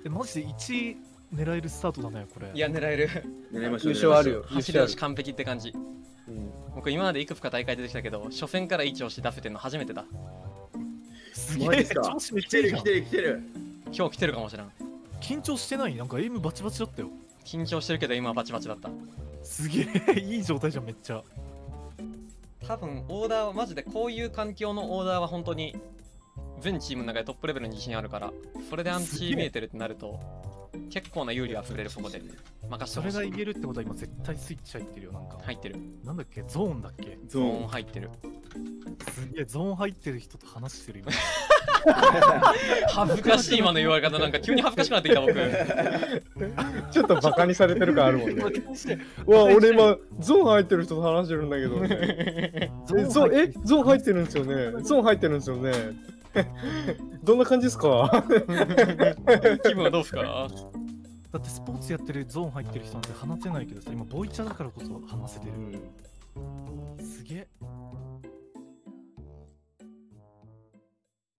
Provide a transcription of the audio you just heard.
マジで1位狙えるスタートだね、これ。 いや、狙える。 狙いましょう。 優勝あるよ。 走り出し完璧って感じ。 うん。 僕、今までいくつか大会出てきたけど、初戦からいい調子出せてるの初めてだ。 すげえ、 マジですか。 調子めっ来てるちゃいいじゃん。 来てる来てる。 今日来てるかもしれん。 緊張してない？なんかエイムバチバチだったよ。 緊張してるけど、今はバチバチだった。 すげえ、いい状態じゃん、めっちゃ。 多分、オーダーはマジでこういう環境のオーダーは本当に全チームの中でトップレベルに自信あるから、それでアンチ見えてるってなると、結構な有利は触れる、ここで。任せてほしい。 それが言えるってことは今絶対スイッチ入ってるよ、なんか。 入ってる。 なんだっけ、ゾーンだっけ。 ゾーン入ってる。 すげえ、ゾーン入ってる人と話してる今。 恥ずかしい今の言われ方、なんか急に恥ずかしくなってきた僕。 ちょっとバカにされてる感あるもんね。うわ、俺今、ゾーン入ってる人と話してるんだけど。ゾーン入ってるんですよね。ゾーン入ってるんですよね。どんな感じですか？ 気分はどうすか？ だってスポーツやってるゾーン入ってる人なんて話せないけどさ、今ボイチャだからこそ話せてる。すげえ。